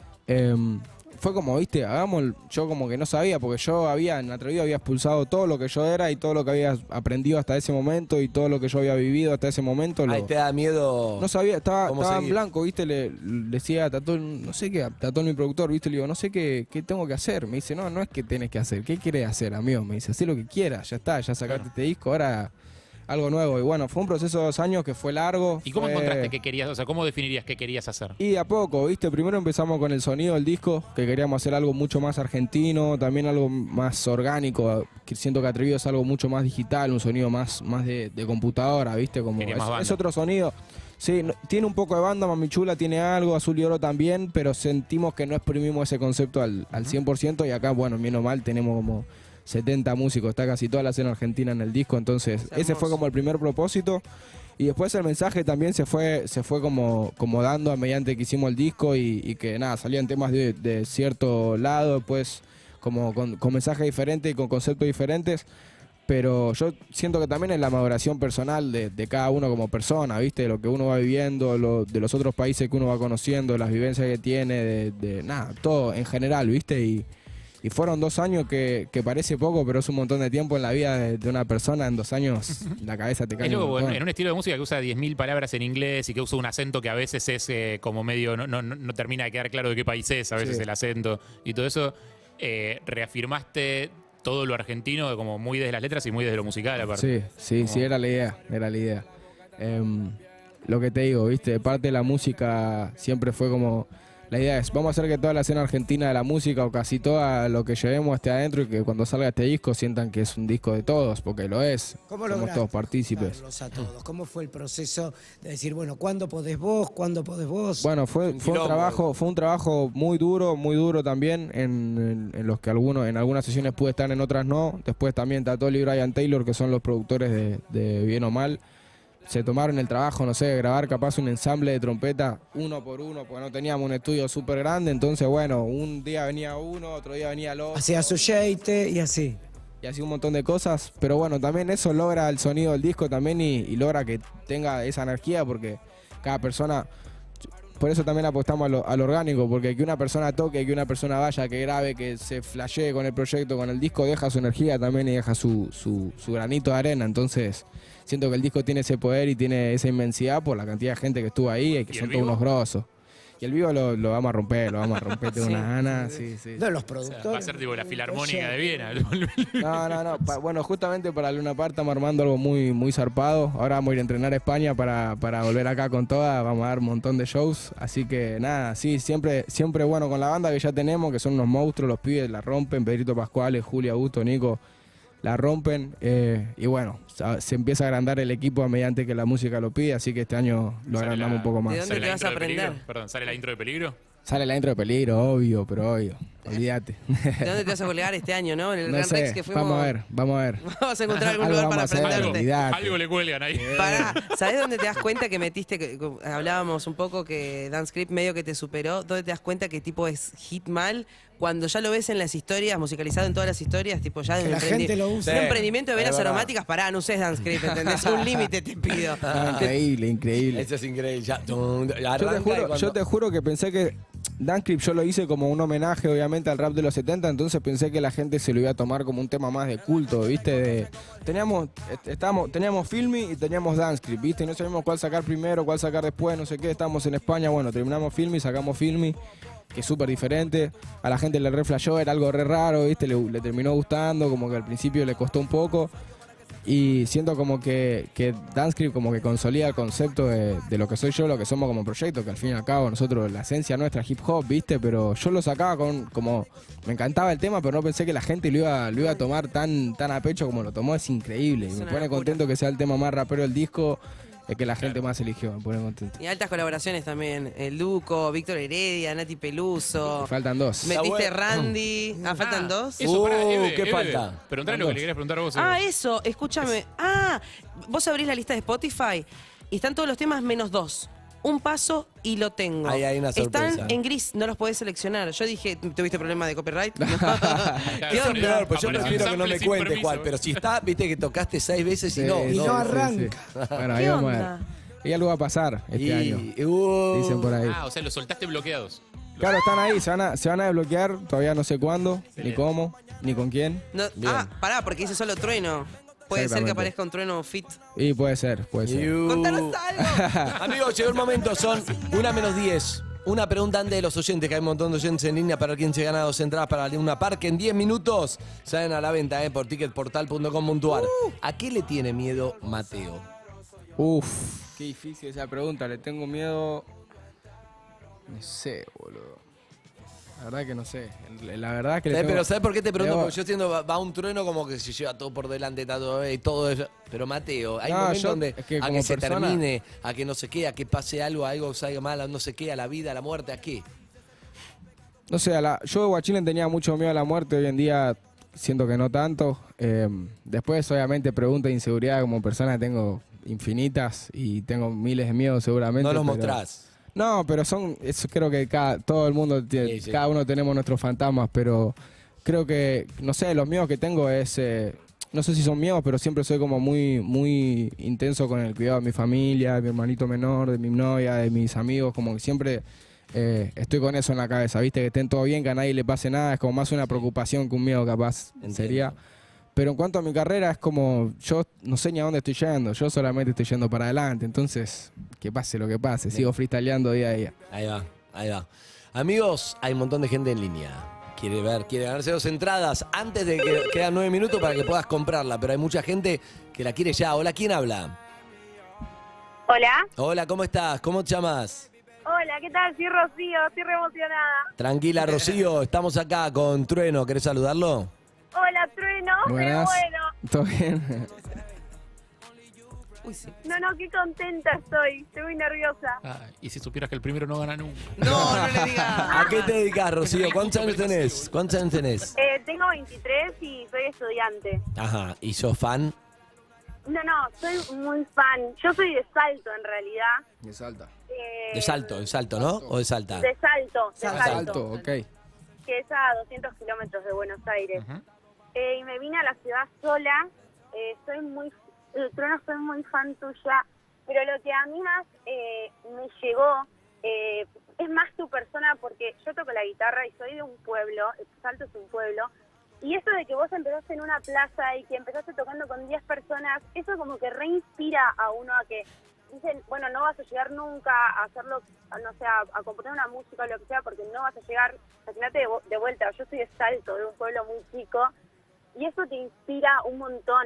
fue como, viste, yo como que no sabía, porque yo en Atrevido había expulsado todo lo que yo era y todo lo que había aprendido hasta ese momento y todo lo que yo había vivido hasta ese momento. Ahí te da miedo. No sabía, estaba en seguir. blanco, viste, le decía a Tatón, no sé qué, a Tatón mi productor, viste, le digo, no sé qué tengo que hacer. Me dice, no es que tenés que hacer, ¿qué querés hacer, amigo? Me dice, hacé lo que quieras, ya está, ya sacaste este disco, ahora algo nuevo. Y bueno, fue un proceso de 2 años que fue largo. ¿Y cómo fue- encontraste qué querías, o sea, cómo definirías qué querías hacer? Y a poco, viste, primero empezamos con el sonido del disco, que queríamos hacer algo mucho más argentino, también algo más orgánico, que siento que Atrevido es algo mucho más digital, un sonido más de computadora, viste, como Quería más banda. es otro sonido. Sí, tiene un poco de banda, Mami Chula tiene algo, Azul y Oro también, pero sentimos que no exprimimos ese concepto al 100% y acá, bueno, bien o mal, tenemos como 70 músicos, está casi toda la escena argentina en el disco, entonces ese fue como el primer propósito y después el mensaje también se fue como dando a mediante que hicimos el disco y que nada, salían temas de cierto lado, después como con mensajes diferentes y con conceptos diferentes, pero yo siento que también es la maduración personal de cada uno como persona, ¿viste? De lo que uno va viviendo, de los otros países que uno va conociendo, las vivencias que tiene, de nada, todo en general, ¿viste? Y fueron 2 años que parece poco, pero es un montón de tiempo en la vida de una persona. En 2 años la cabeza te cae. Es un loco, montón. en un estilo de música que usa 10.000 palabras en inglés y que usa un acento que a veces es como medio, no termina de quedar claro de qué país es, a veces Sí. el acento y todo eso, reafirmaste todo lo argentino como muy desde las letras y muy desde lo musical aparte. Sí, era la idea. Lo que te digo, viste, de parte de la música siempre fue como, la idea es, vamos a hacer que toda la escena argentina de la música o casi toda lo que llevemos esté adentro y que cuando salga este disco sientan que es un disco de todos, porque lo es, ¿Cómo somos lograste todos partícipes. juntarlos a todos? ¿Cómo fue el proceso de decir, bueno, ¿cuándo podés vos? ¿Cuándo podés vos? Bueno, fue un trabajo muy duro también, en los que en algunas sesiones pude estar, en otras no. Después también Tatoli y Brian Taylor, que son los productores de Bien o Mal, se tomaron el trabajo, no sé, de grabar capaz un ensamble de trompeta uno por uno, porque no teníamos un estudio súper grande, entonces bueno, un día venía uno, otro día venía el otro. Hacía su yeite y así. Y así un montón de cosas, pero bueno, también eso logra el sonido del disco también y logra que tenga esa energía, porque cada persona, por eso también apostamos a lo orgánico, porque que una persona toque, que una persona vaya, que grabe, que se flashee con el proyecto, con el disco, deja su energía también y deja su granito de arena, entonces siento que el disco tiene ese poder y tiene esa inmensidad por la cantidad de gente que estuvo ahí y que son todos unos grosos. Y el vivo lo vamos a romper, tengo unas ganas, sí. No, los O productores. sea, va a ser tipo la filarmónica de Viena. No. Bueno, justamente para Luna Park estamos armando algo muy zarpado. Ahora vamos a ir a entrenar a España para volver acá con toda. Vamos a dar un montón de shows. Así que nada, sí, siempre bueno con la banda que ya tenemos, que son unos monstruos, los pibes la rompen. Pedrito Pascuales, Julio Augusto, Nico, la rompen. Y bueno, se empieza a agrandar el equipo a mediante que la música lo pide. Así que este año lo agrandamos un poco más. ¿De dónde ¿Sale te la vas a intro de aprender? Peligro? Perdón, ¿sale la intro de Peligro? Sale la intro de Peligro, obvio, pero obvio. Olvídate. ¿De dónde te vas a colgar este año, no? En el No Gran sé, Rex que fuimos. vamos a ver. Vamos a encontrar algún Algo lugar para vamos a hacer, aprenderte. olvidate. Algo le cuelgan ahí. Pará, ¿sabés dónde te das cuenta que metiste, hablábamos un poco que Dance Script medio que te superó? ¿Dónde te das cuenta que tipo es hit mal? Cuando ya lo ves en las historias, musicalizado en todas las historias, tipo ya de Que la gente lo usa. un emprendimiento de velas es verdad. aromáticas, pará, no uses Dance Script, ¿entendés? Un límite te pido. Increíble. Eso es increíble. Ya, Yo te juro que pensé que Dancrypt yo lo hice como un homenaje, obviamente, al rap de los 70, entonces pensé que la gente se lo iba a tomar como un tema más de culto, ¿viste? Teníamos Filmy y teníamos Dancrypt, ¿viste? Y no sabíamos cuál sacar primero, cuál sacar después, no sé qué. Estábamos en España, bueno, terminamos Filmy, sacamos Filmy, que es súper diferente. A la gente le re flashó, era algo re raro, ¿viste? Le terminó gustando, como que al principio le costó un poco. Y siento como que Dancrypt como que consolida el concepto de lo que soy yo, lo que somos como proyecto, que al fin y al cabo nosotros, la esencia nuestra es hip hop, ¿viste? Pero yo lo sacaba como me encantaba el tema, pero no pensé que la gente lo iba a tomar tan a pecho como lo tomó, es increíble. Y me una pone locura. contento que sea el tema más rapero del disco el que la gente más eligió, me pone contento. Y altas colaboraciones también. El Duco, Víctor Heredia, Nati Peluso. Faltan 2. Metiste Randy. ¿Faltan 2? Eso, pará, Eve, ¿qué Eve, falta? Preguntale lo que le querías preguntar a vos. Eve. Eso, escúchame. Vos abrís la lista de Spotify y están todos los temas menos 2. Un paso y lo tengo. Ahí hay una sorpresa. Están en gris, no los podés seleccionar. Yo dije, ¿tuviste problema de copyright? No. ¿Qué Claro, peor? Pues yo aparece prefiero un que no me sample sin cuente permiso, cuál, pero si está, viste que tocaste 6 veces y no. Y no arranca. Bueno, ahí ¿Qué vamos a ver. onda? Y algo va a pasar este año. Dicen por ahí. Ah, o sea, los soltaste bloqueados. Claro, están ahí, se van a desbloquear, todavía no sé cuándo, ni cómo, ni con quién. No, pará, porque dice solo Trueno. Puede ser que Exactamente. aparezca un Trueno fit. Y puede ser. ¡Contanos algo! Amigos, llegó el momento, son 1:10. Una pregunta antes de los oyentes, que hay un montón de oyentes en línea para quien se gana 2 entradas para Luna Park. En 10 minutos salen a la venta por ticketportal.com.ar. ¿A qué le tiene miedo Mateo? Uf, qué difícil esa pregunta, le tengo miedo. No sé, boludo. La verdad que no sé. La verdad que le tengo... Pero ¿sabes por qué te pregunto? Pero- Porque yo siento, va un trueno como que se lleva todo por delante, está todo, y todo eso. Pero Mateo, hay No, momentos yo- donde es que a como que se persona- termine, a que no sé qué, a que pase algo, a algo salga mal, a no sé qué, a la vida, a la muerte, ¿a qué? No sé, yo de guachín le tenía mucho miedo a la muerte, hoy en día siento que no tanto. Después, obviamente, preguntas de inseguridad como persona tengo infinitas y tengo miles de miedos seguramente. No los pero- mostrás. No, pero eso creo que todo el mundo, Sí, sí. cada uno tenemos nuestros fantasmas, pero creo que, no sé, los miedos que tengo es, no sé si son miedos, pero siempre soy como muy, muy intenso con el cuidado de mi familia, de mi hermanito menor, de mi novia, de mis amigos, como que siempre estoy con eso en la cabeza, ¿viste? Que estén todo bien, que a nadie le pase nada, es como más una preocupación que un miedo capaz sería. Pero en cuanto a mi carrera, es como, yo no sé ni a dónde estoy yendo, yo solamente estoy yendo para adelante, entonces, que pase lo que pase, sigo freestyleando día a día. Ahí va, ahí va. Amigos, hay un montón de gente en línea. Quiere ganarse 2 entradas antes de que quedan 9 minutos para que puedas comprarla, pero hay mucha gente que la quiere ya. Hola, ¿quién habla? Hola. Hola, ¿cómo estás? ¿Cómo te llamas? Hola, ¿qué tal? Soy Rocío, estoy re emocionada. Tranquila, Rocío, estamos acá con Trueno. ¿Querés saludarlo? Hola, Trueno, Buenas. qué bueno. ¿Todo bien? No, qué contenta estoy, estoy muy nerviosa. Y si supieras que el primero no gana nunca. No le digas. ¿A qué te dedicas, Rocío? ¿Cuántos años tenés? ¿Cuántos años tenés? Tengo 23 y soy estudiante. Ajá, ¿y sos fan? No, soy muy fan. Yo soy de Salto, en realidad. De Salta. De Salto, ¿no? ¿O de Salta? De Salto, de Salto. Salto, ok. Que es a 200 kilómetros de Buenos Aires. Y me vine a la ciudad sola. Trueno, soy muy fan tuya, pero lo que a mí más me llegó es más tu persona, porque yo toco la guitarra y soy de un pueblo, Salto es un pueblo, y eso de que vos empezaste en una plaza y que empezaste tocando con 10 personas, eso como que reinspira a uno a que dicen, bueno, no vas a llegar nunca a hacerlo, no sé, a componer una música o lo que sea, porque no vas a llegar. Imagínate de vuelta, yo soy de Salto, de un pueblo muy chico, y eso te inspira un montón.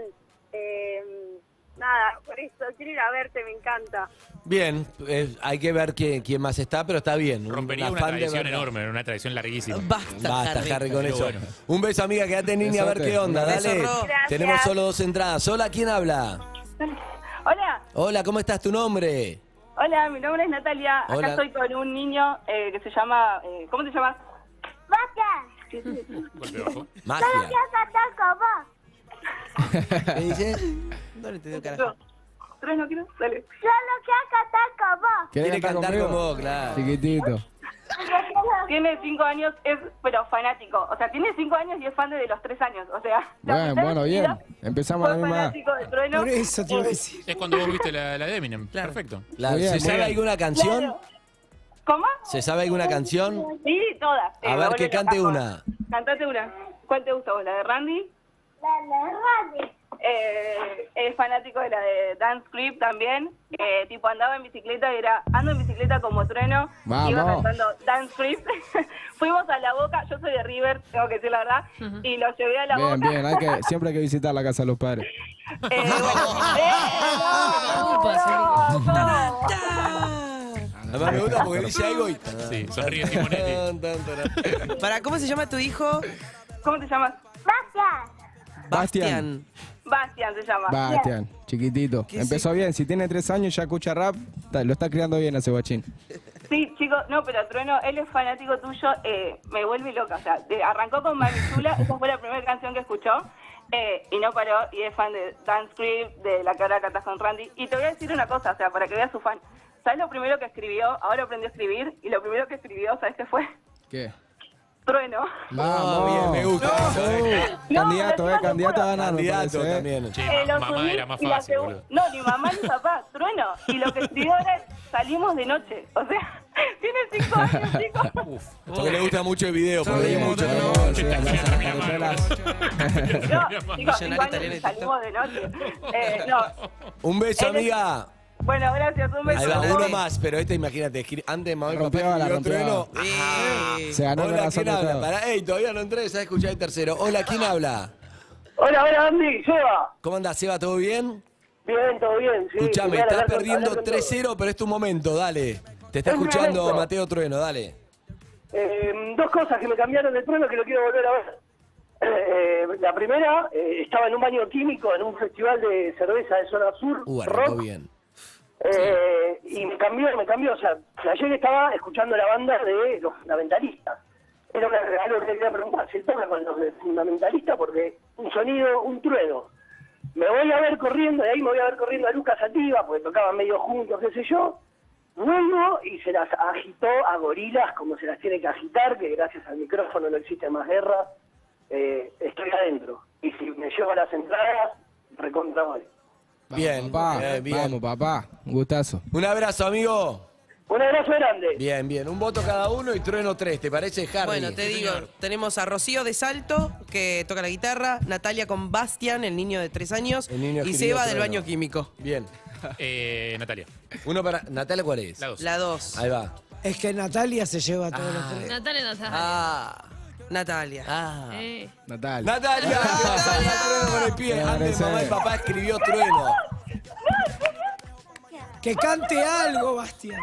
Nada, por eso quiero ir a verte, me encanta. Bien, hay que ver quién más está, pero está bien. Rompería una fan de tradición verdad. enorme, una tradición larguísima. Basta, Harry, con Pero eso. bueno. Un beso, amiga, quédate en línea a ver Besote. qué onda, Un beso, dale. Ro. Tenemos Gracias. solo 2 entradas. Hola, ¿quién habla? Hola, Hola, ¿cómo estás? ¿Tu nombre? hola, mi nombre es Natalia. Hola. Acá estoy con un niño que se llama... ¿Cómo te llamas? Bastian. Golpe bajo. Magia. cantar con vos. ¿Qué dice? No le entendí un carajo. ¿Tres no quiero? Dale. Solo quiero cantar con vos. Quiere cantar conmigo? con vos, claro. Chiquitito. Tiene 5 años, pero fanático. O sea, tiene 5 años y es fan de los 3 años. O sea, Bueno, bien. Empezamos a la fue misma edad. fanático de Trueno. Por eso te iba a decir. Es cuando vos viste la de Eminem. Claro. Perfecto. Muy bien, ¿Se muy sabe bien. alguna canción? Claro. ¿Cómo? ¿Se sabe alguna canción? Sí, todas. A ver, que cante una. Cantate una. ¿Cuál te gusta a vos? ¿La de Randy? La de Randy. Es fanático de la de Dance Creep también. Tipo andaba en bicicleta y ando en bicicleta como Trueno. Vamos. Iba cantando Dance Creep. Fuimos a La Boca, yo soy de River, tengo que decir la verdad, y lo llevé a La Bien, Boca. bien, siempre hay que visitar la casa de los padres. Además me gusta porque dice algo y... Sí, sonríe Simonetti. ¿Para cómo se llama tu hijo? ¿Cómo te llamas? Bastian. Bastian se llama. Bastian, chiquitito. Empezó bien, si tiene 3 años ya escucha rap, lo está criando bien a ese guachín. Sí, chicos, no, pero Trueno, él es fanático tuyo, me vuelve loca. O sea, arrancó con Mami Chula, esa fue la primera canción que escuchó, y no paró, y es fan de Dance Creep, de La Cara Cantas con Randy. Y te voy a decir una cosa, o sea, para que veas su fan. ¿Sabes lo primero que escribió? Ahora aprendió a escribir, y lo primero que escribió, ¿sabes qué fue? ¿Qué? Trueno. Vamos, bien, me gusta. Candidato, candidato a ganar. Candidato también. Mamá era más fácil, boludo. No, ni mamá ni papá, Trueno. Y lo que escribió era, salimos de noche. O sea, tiene 5 años, chicos. Porque le gusta mucho el video, porque leí mucho. No, chicos, 5 años y salimos de noche. No. Un beso, amiga. Bueno, gracias, un beso. Ahí va, uno más, pero imagínate, antes mamá y papá escribió Trueno. Se ganó el Hola, corazón ¿quién de habla? todos. Pará, todavía no entré, ya escuché el tercero. Hola, ¿quién habla? Hola, Andy, Seba. ¿Cómo andás, Seba? ¿Todo bien? Bien, todo bien, sí. Escuchame, estás perdiendo 3-0, pero es tu momento, dale. Te está Es mi escuchando momento. Mateo Trueno, dale. 2 cosas que me cambiaron de Trueno que lo quiero volver a ver. La primera, estaba en un baño químico en un festival de cerveza de Zona Sur, Arrancó rock, bien. y me cambió, o sea, ayer estaba escuchando la banda de Los Fundamentalistas. Era algo que quería preguntar, ¿se toca con Los Fundamentalistas? Porque un sonido, un trueno. Me voy a ver corriendo, de ahí me voy a ver corriendo a Lucas Sativa, porque tocaban medio juntos, qué sé yo. Vuelvo y se las agitó a Gorilas como se las tiene que agitar, que gracias al micrófono no existe más guerra. Estoy adentro. Y si me llevo las entradas, recontra voy. Bien, Papá, bien. vamos, papá. Un gustazo. Un abrazo, amigo. Un abrazo grande. Bien, bien. Un voto cada uno y Trueno 3, ¿te parece, Harry? Bueno, te digo, tenemos a Rocío de Salto, que toca la guitarra, Natalia con Bastian, el niño de 3 años, El niño y escribió Seba del Trueno. baño químico. Bien. Natalia. Uno para... ¿Natalia cuál es? La 2. La 2. Ahí va. Es que Natalia se lleva todos los 3. Natalia. Natalia. Natalia. Natalia, ¿qué pasa? Trueno con el pie. Antes mamá y papá escribió Trueno. Que cante algo, Bastián.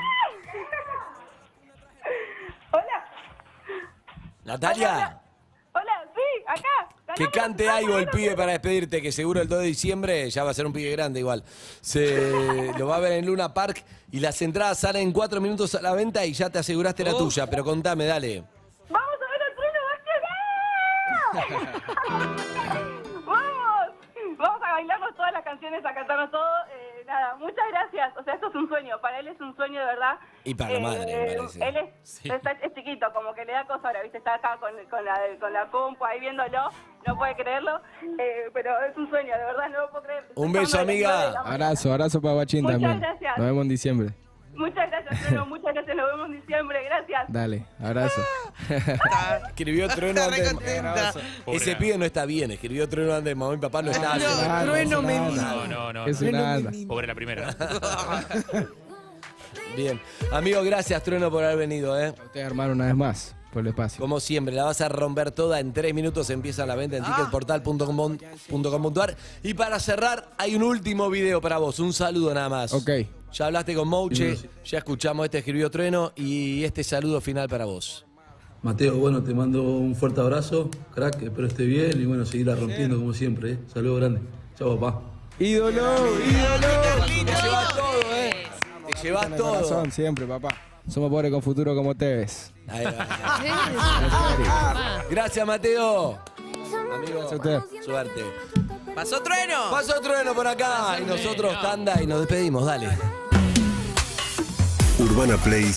Natalia, Hola, sí, acá. que cante algo el pibe para despedirte, que seguro el 2 de diciembre ya va a ser un pibe grande igual. Se lo va a ver en Luna Park y las entradas salen en 4 minutos a la venta y ya te aseguraste la tuya. Pero contame, dale. Vamos a ver al Trueno, Bastián. Vamos a bailarnos todas las canciones, a cantarnos todo. Nada, muchas gracias. O sea, esto es un sueño. Para él es un sueño de verdad. Y para la madre, me parece. Él es chiquito, como que le da cosa ahora, ¿viste? Está acá con la compu ahí viéndolo. No puede creerlo. Pero es un sueño, de verdad, no lo puedo creer. Un beso, amiga. Abrazo para Guachín Muchas también. gracias. Nos vemos en diciembre. Muchas gracias, Trueno. Muchas gracias. Nos vemos en diciembre. Gracias. Dale, abrazo. Escribió Trueno Está re antes. contenta. Ese pibe no está bien. Escribió Trueno antes. Mamá y papá no está bien. Trueno me No. Es un anda. Pobre la primera. Bien. Amigo, gracias, Trueno, por haber venido, Ustedes armaron una vez más por el espacio. Como siempre, la vas a romper toda. En 3 minutos empieza la venta en ticketportal.com.ar. Y para cerrar, hay un último video para vos. Un saludo nada más. Ok. Ya hablaste con Mouche, ya escuchamos escribió Trueno y este saludo final para vos. Mateo, bueno, te mando un fuerte abrazo, crack, espero esté bien y bueno, seguirla rompiendo como siempre, Saludos grandes. Chao, papá. Ídolo. Te llevas todo, Te llevas Con el todo. corazón siempre, papá. Somos pobres con futuro como te ves. Ahí va. Gracias, Mateo. Amigo, Gracias a usted. suerte. ¡Pasó Trueno! Pasó Trueno por acá y nosotros tanda y nos despedimos, dale. Urbana Play